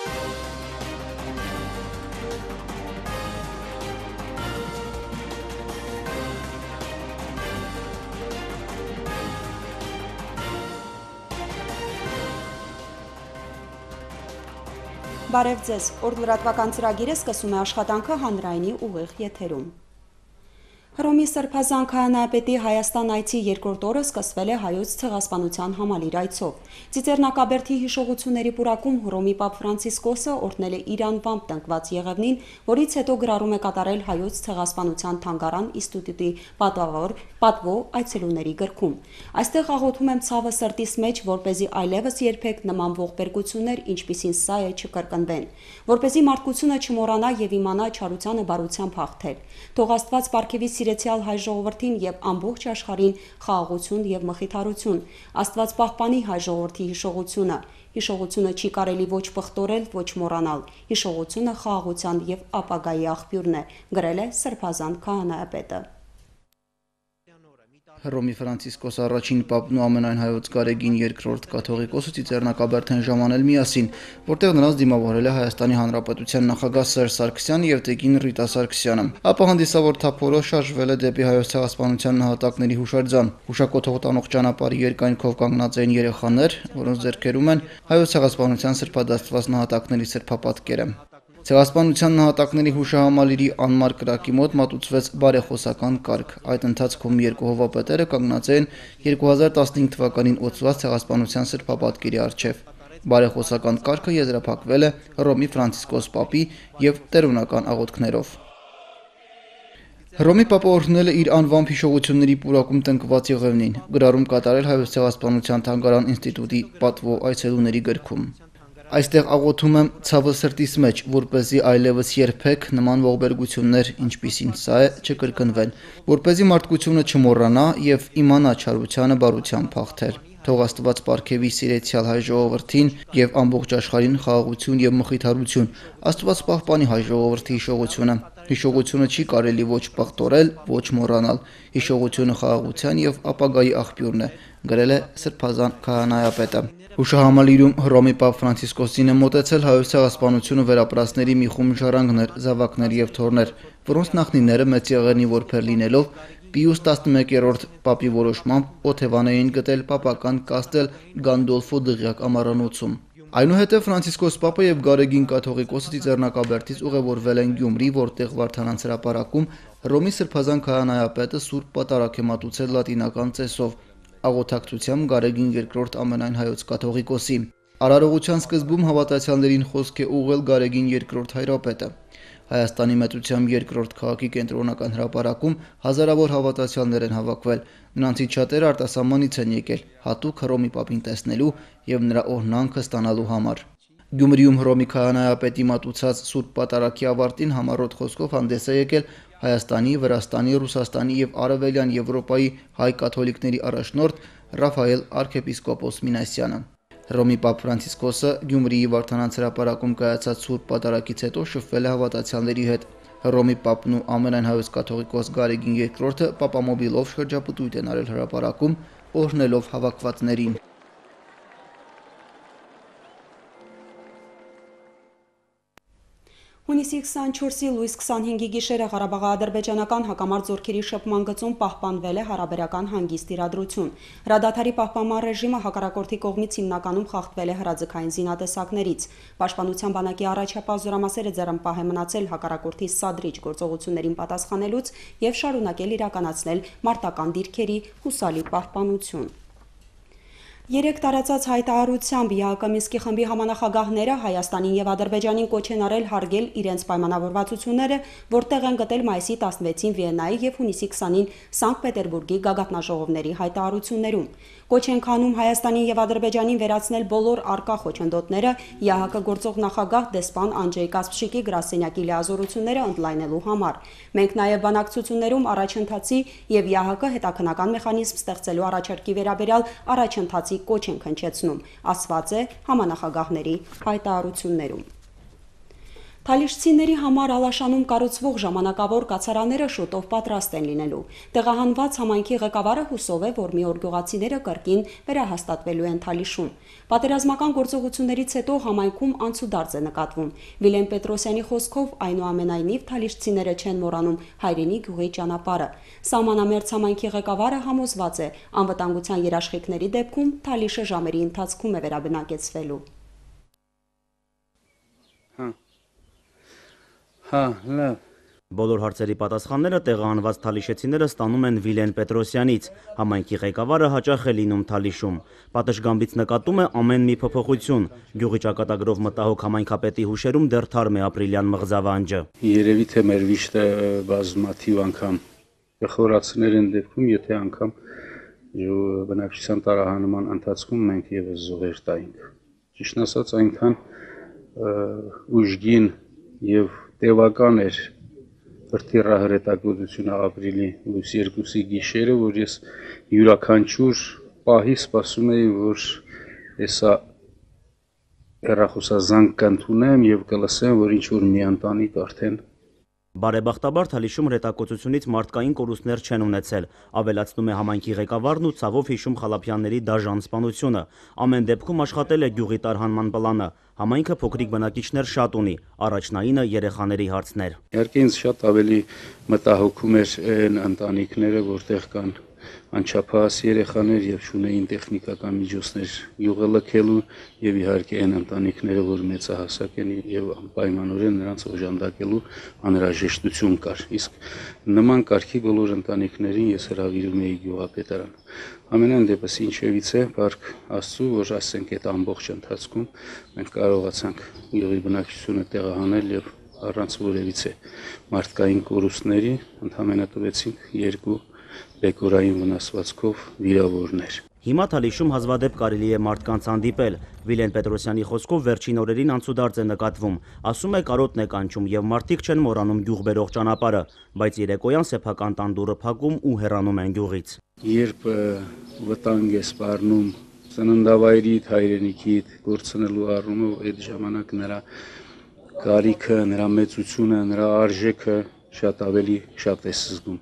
Բարև ձեզ, օրլրատվական ծրագիրը սկսում է աշխատանքը հանրայինի ուղիղ եթերում։ Հռոմի Սրբազան քահանայապետի Հայաստան այցի երկրորդ օրը սկսվել է հայոց ցեղասպանության համալիր այցով։ Ծիծեռնակաբերդի հիշողությունների պուրակում Հռոմի Պապ Ֆրանցիսկոսը օրհնել է իր անվամբ տնկված Եղևնին, որից հետո գրառում է կատարել հայոց ցեղասպանության թանգարան ինստիտուտի պատվո այցելուների գրքում։ Այստեղ աղոթում եմ ցավը սրտիս մեջ, որպեսզի այլևս երբեք նման ողբերգություններ, ինչպիսին սա է, չկրկնվեն, որպեսզի մարդկությունը չմոռանա եւ իմանա չարությանը բարությամբ հաղթել։ Թող Աստված պարգևի սիրեցյալ հայ ժողովրդին եւ ամբողջ աշխարհին խաղաղություն եւ մխիթարություն։ Աստված պահպանի հայ ժողովրդի հիշողությունը։ Հիշողությունը չի կարելի ոչ պղտորել, ոչ մոռանալ։ Հիշողությունը խաղաղության եւ ապագայի աղբյուրն է, գրել է Սրբազան քահանայապետը։ Հռոմի Ֆրանցիսկոս առաջին պապն ու ամենայն հայոց գարեգին երկրորդ կաթողիկոսը Ծիծեռնակաբերդ են ժամանել միասին, որտեղ նրանց դիմավորել է Հայաստանի Հանրապետության նախագահ Սերժ Սարգսյանը եւ տիկին Ռիտա Սարգսյանը։ Ապա հանդիսավոր թափորը շարժվել է դեպի հայոց ցեղասպանության նահատակների հուշարձան։ Հուշակոթող տանող ճանապարհի երկայնքով կանգնած էին երեխաներ, որոնց ձեռքերում են հայոց ցեղասպանության սրբադաստված նահատակների սրբապատկերը։ Ցեղասպանության նահատակների հուշահամալիրի անմար կրակի մոտ մատուցվեց բարեխոսական կարգ։ Այդ ընթացքում երկու հովապետերը կանգնած էին 2015 թվականին օծված ցեղասպանության սրբապատկերի առջև։ Բարեխոսական կարգը եզրափակվել է Հռոմի Ֆրանցիսկոս պապի եւ տերունական աղոթքներով։ Հռոմի պապը օրհնել է իր անվամբ հիշողությունների պուրակում տնկված Եղևնին, գրառում կատարել հայոց ցեղասպանության թանգարան ինստիտուտի պատվո այցելուների գրքում։ Այստեղ աղոթում եմ ցավը սրտիս մեջ, որպեսզի այլևս երբեք նման ողբերգություններ, ինչպիսին սա է, չկրկնվեն, որպեսզի մարդկությունը չմոռանա եւ իմանա չարությանը բարությամբ հաղթել։ Թող Աստված պարգևի սիրեցյալ հայ ժողովրդին եւ ամբողջ աշխարհին խաղաղություն եւ մխիթարություն։ Աստված պահպանի հայ ժողովրդի հիշողությունը։ Հիշողությունը չի կարելի ոչ պղտորել, ոչ մոռանալ։ Հիշողությունը խաղաղության եւ ապագայի աղբյուրն է, գրել է Սրբազան քահանայապետը։ Հուշահամալիրում Հռոմի Պապ Ֆրանցիսկոսին է մոտեցել հայոց ցեղասպանությունը վերապրածների մի խումբ ժառանգներ, զավակներ եւ թոռներ, որոնց նախնիները մեծ Եղեռնի որբեր լինելով Պիուս 11-րդ պապի որոշմամբ Օթևան էին գտել պապական կաստել Գանդոլֆո դղյակ ամառանոցում։ Այնուհետև Ֆրանցիսկոս պապը եւ գարեգին կաթողիկոսը Ծիծեռնակաբերդից ուղևորվել են Գյումրի, որտեղ Վարդանանց հրապարակում Հռոմի Սրբազան քահանայապետը Սուրբ Պատարագ է մատուցել լատինական ծեսով, աղոթակցությամբ գարեգին երկրորդ ամենայն հայոց կաթողիկոսի։ Արարողության սկզբում հավատացյալներին խոսք է ուղղել գարեգին երկրորդ հայրապետը։ Հայաստանի մեծությամբ երկրորդ քաղաքի կենտրոնական հրապարակում հազարավոր հավատացյալներ են հավաքվել։ Նրանցից շատերը արտասահմանից են եկել, հատուկ Հռոմի պապին տեսնելու եւ նրա օրհնանքը ստանալու համար։ Գյումրիում Հռոմի քահանայապետի մատուցած Սուրբ Պատարագի ավարտին համառոտ խոսքով հանդես է եկել Հայաստանի, Վրաստանի, Ռուսաստանի եւ Արևելյան Եվրոպայի հայ կաթոլիկների առաջնորդ Ռաֆայել arczepiskopos Մինասյանը։ Հռոմի Պապ Ֆրանցիսկոսը Գյումրիի Վարդանանց հրապարակում կայացած Սուրբ Պատարագից հետո շփվել է հավատացյալների հետ։ Հռոմի Պապն ու ամենայն հայոց կաթողիկոս Գարեգին II-ը պապամոբիլով շրջապտույտ են արել հրապարակում, օրհնելով հավաքվածներին։ Հունիսի 24-ի լույս 25-ի գիշերը Ղարաբաղի-ադրբեջանական հակամարտ զորքերի շփման գծում պահպանվել է հարաբերական հանգիստ իրադրություն։ Հրադադարի պահպանման ռեժիմը հակառակորդի կողմից հիմնականում խախտվել է հրաձգային զինատեսակներից։ Պաշտպանության բանակի առաջապահ զորամասերը ձեռնպահ է մնացել հակառակորդի սադրիչ գործողություններին պատասխանելուց եւ շարունակել իրականացնել մարտական դիրքերի հուսալի պահպանություն։ 3 տարածած հայտարարությամբ ԵԱՀԿ Մինսկի խմբի համանախագահները Հայաստանին եւ Ադրբեջանին կոչ են արել հարգել իրենց պայմանավորվածությունները, որտեղ են գտել մայիսի 16-ին Վիեննայի եւ հունիսի 20-ին Սանկտ Պետերբուրգի գագաթնաժողովների հայտարարություններում։ Կոչ են քանում Հայաստանին եւ Ադրբեջանին վերացնել բոլոր արկա խոչընդոտները ԵԱՀԿ գործող նախագահ դեսպան Անջեյ Կասպշիկի գրասենյակի լիազորությունները ընդլայնելու համար։ Մենք նաեւ բանակցություններում առաջընթացի եւ ԵԱՀԿ հետաքննական մեխանիզմ ստեղծելու առաջարկի վերաբերյալ առաջընթացի կոչ ենք հնչեցնում, ասված է համանախագահների հայտարարություններում։ Թալիշցիների համար Ալաշանում կառուցվող ժամանակավոր կացարանները շուտով պատրաստ են լինելու։ Տեղահանված համայնքի ղեկավարը հուսով է, որ մի օր գյուղացիները կրկին վերահաստատվելու են Թալիշում։ Պատերազմական գործողություններից հետո համայնքում անցուդարձ է նկատվում։ Վիլեն Պետրոսյանի խոսքով, այնուամենայնիվ թալիշցիները չեն մոռանում հայրենի գյուղի ճանապարհը։ Սահմանամերձ համայնքի ղեկավարը համոզված է, անվտանգության երաշխիքների դեպքում Թալիշը ժամերի ընթացքում է վերաբնակեցվելու։ Լավ։ Բոլոր հարցերի պատասխանները տեղահանված թալիշեցիները ստանում են Վիլեն Պետրոսյանից։ Համայնքի ղեկավարը հաճախ է լինում Թալիշում։ Պատշգամբից նկատում է ամեն մի փոփոխություն։ Գյուղի ճակատագրով մտահոգ համայնքապետի հուշերում դեռ թարմ է ապրիլյան մղձավանջը։ Երևի թե մեր վիշտը բազմաթիվ անգամ խորացներ են դեպքում, եթե անգամ բնակչության տարահանման ընթացքում մենք եւս զոհեր տայինք։ Ճիշտն ասած, այնքան ուժգին եւ տևական էր հրթիռահրետակոծությունը ապրիլի լույս 2-ի գիշերը, որ ես յուրաքանչյուր պահի սպասում էի, որ հեսա հեռախոսազանգ կընդունեմ եւ կլսեմ, որ ինչ-որ մի ընտանիք արդեն Բարեբախտաբար Թալիշում հրետակոծությունից մարդկային կորուստներ չեն ունեցել, ավելացնում է համայնքի ղեկավարն ու ցավով հիշում Խալափյանների դաժան սպանությունը։ Ամեն դեպքում աշխատել է գյուղի տարհանման պլանը։ Համայնքը փոքրիկ բնակիչներ շատ ունի, առաջնայինը երեխաների հարցներ։ Իհարկե ինձ շատ ավելի մտահոգում էր այն ընտանիքները, որտեղ կան անչափահաս երեխաներ եւ շունեին տեխնիկական միջոցներ յուղը լքելու եւ իհարկե այն ընտանիքները, որ մեծահասակ են եւ անպայմանորեն նրանց օժանդակելու անհրաժեշտություն կար։ Իսկ նման կարգի բոլոր ընտանիքներին ես հրավիրում էի գյուղապետարան։ Ամենայն դեպս ինչևիցե բարք Աստծո, որ ասենք այդ ամբողջ ընթացքում մենք կարողացանք յուղի բնակչությունը տեղահանել եւ առանց որևիցե մարդկային կորուստների ընդհանրապես տվեցինք 2 բեկորային վնասվածքով վիրավորներ։ Հիմա Թալիշում հազվադեպ կարելի է մարդկանց հանդիպել։ Վիլեն Պետրոսյանի խոսքով վերջին օրերին անցուդարձ է նկատվում։ Ասում է կարոտն է կանչում եւ մարդիկ չեն մոռանում գյուղ բերող ճանապարհը, բայց երեկոյան սեփական տանդուրը փակում ու հեռանում են գյուղից։ Երբ վտանգ է սպառնում ծննդավայրիդ, հայրենիքիդ կորցնելու առումով, այդ ժամանակ նրա կարիքը, նրա մեծությունը, նրա արժեքը շատ ավելի շատ է զգում։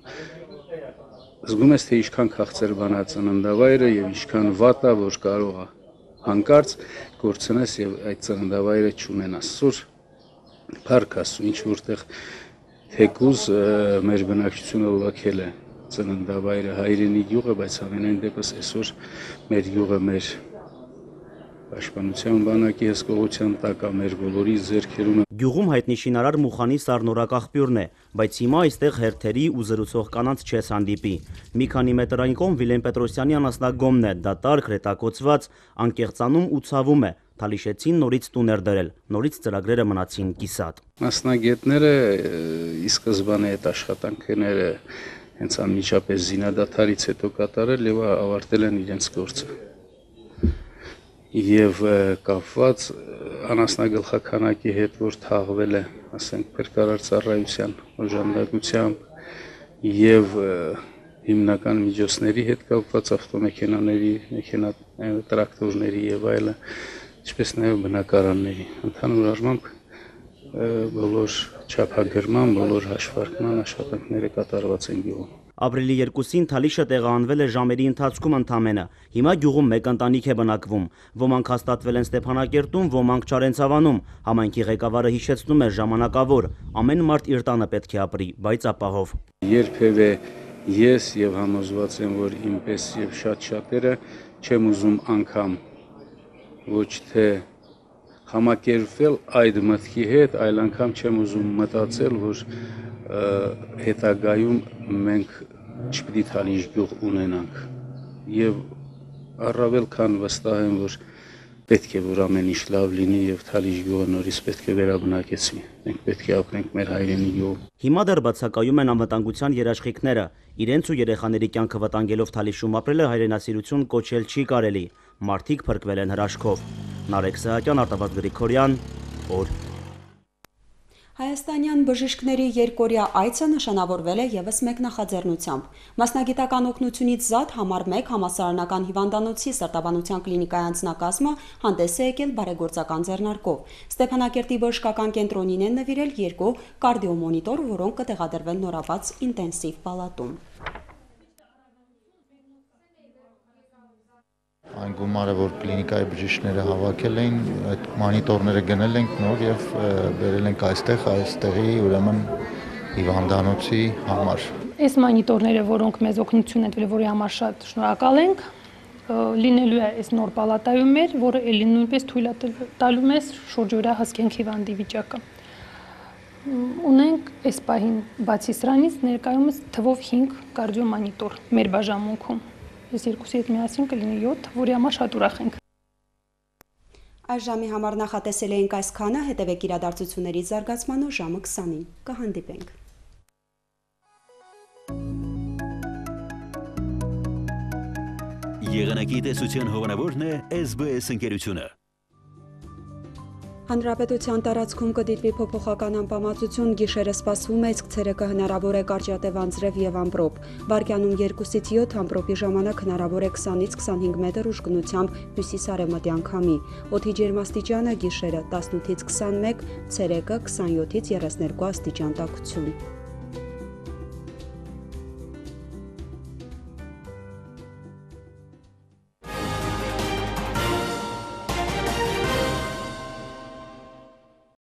Զգում ես, թե ինչքան քաղցր բան է ծննդավայրը եւ ինչքան վատ է, որ կարող է հանկարծ կորցնես եւ այդ ծննդավայրը չունենաս։ Սուր փառք Աստծո, ինչ որտեղ թեկուզ մեր բնակչությունը լքել է ծննդավայրը հայրենի գյուղը, բայց ամենայն դեպս այսօր մեր գյուղը մեր Պաշտպանության բանակի հսկողության տակ է, մեր բոլորի ձեռքերում։ Գյուղում հայտնի շինարար Մուխանի սառնորակ աղբյուրն է, բայց հիմա այստեղ հերթերի ու զրուցող կանանց չես հանդիպի։ Մի քանի մետր այն կողմ Վիլեն Պետրոսյանի անասնագոմն է, դատարկ, հրետակոծված, անկեղծանում ու ցավում է։ Թալիշեցին նորից տուն էր դրել, նորից ծրագրերը մնացին կիսատ։ Մասնագետները ի սկզբանե այդ աշխատանքները հենց անմիջապես զինադադարից հետո կատարել եւ ավարտել են իրենց գործը։ Եվ կապված անասնագլխականակի հետ, որ թաղվել է, ասենք, փրկարար ծառայության օժանդակությամբ եւ հիմնական միջոցների հետ կապված ավտոմեքենաների, տրակտորների եւ այլը, ինչպես նաեւ բնակարանների։ Ընդհանուր առմամբ բոլոր չափագրման, բոլոր հաշվարկման աշխատանքները կատարված են գյուղում։ Ապրիլի 2-ին Թալիշը տեղահանվել է ժամերի ընթացքում ընդամենը։ Հիմա գյուղում մեկ ընտանիք է բնակվում։ Ոմանք հաստատվել են Ստեփանակերտում, ոմանք Չարենցավանում։ Համայնքի ղեկավարը հիշեցնում է ժամանակավոր։ Ամեն մարդ իր տանը պետք է ապրի, բայց ապահով։ Երբևէ ես եւ համոզված եմ, որ ինպես եւ շատ շատերը չեմ ուզում անգամ ոչ թե համակերպվել այդ մտքի հետ, այլ անգամ չեմ ուզում մտածել, որ հետագայում մենք չպիտի Թալիշ գյուղ ունենանք եւ առավել քան վստահ եմ, որ պետք է որ ամեն ինչ լավ լինի եւ Թալիշ գյուղը նորից պետք է վերաբնակեցվի։ Մենք պետք է ապրենք մեր հայրենի գյուղում։ Հիմա դեռ բացակայում են անվտանգության երաշխիքները։ Իրենց ու երեխաների կյանքը վտանգելով Թալիշում ապրելը հայրենասիրություն կոչել չի կարելի։ Մարդիկ փրկվել են հրաշքով։ Նարեկ Սահակյան, Արտավազդ Գրիգորյան, օր Հայաստանյան բժիշկների երկօրյա այցը նշանավորվել է ևս մեկ նախաձեռնությամբ։ Մասնագիտական օգնությունից զատ համար 1 համալսարանական հիվանդանոցի սրտաբանության կլինիկայի անձնակազմը հանդես է եկել բարեգործական ձեռնարկով։ Ստեփանակերտի բժշկական կենտրոնին են նվիրել 2 կարդիոմոնիտոր, որոնք կտեղադրվեն նորաբաց ինտենսիվ պալատում։ Այն գումարը, որ կլինիկայի բժիշկները հավաքել էին, այդ մանիտորները գնել ենք նոր եւ բերել ենք այստեղի ուրեմն հիվանդանոցի համար։ Այս մանիտորները, որոնք մեզ օգնություն են տվել, որի համար շատ շնորհակալ ենք, լինելու է այս նոր պալատայում մեր, որը էլի նույնպես թույլ տալու մեզ շուրջօրյա հսկենք հիվանդի վիճակը։ Ունենք այս պահին բացի սրանից ներկայումս թվով 5 կարդիոմանիտոր մեր բաժանմունքում։ Ես երկուսի հետ միասին կլինի 7, որի համար շատ ուրախ ենք։ Այս ժամի համար նախատեսել էինք այսքանը, հետևեք իրադարձությունների զարգացմանը ժամը 20-ին։ Կհանդիպենք։ Եղանակի տեսության հովանավորն է SBS ընկերությունը։ Հանրապետության տարածքում կդիտվի փոփոխական անպամացություն, գիշերը սպասվում է, իսկ ցերեկը հնարավոր է կարճատև անձրև եւ ամպրոպ։ Վարկյանում 2-ից 7 ամպրոպի ժամանակ հնարավոր է 20-ից 25 մետր ուժգնությամբ հյուսիս-արևմտյան քամի։ Օդի ջերմաստիճանը գիշերը 18-ից 21, ցերեկը 27-ից 32 աստիճան տաքություն։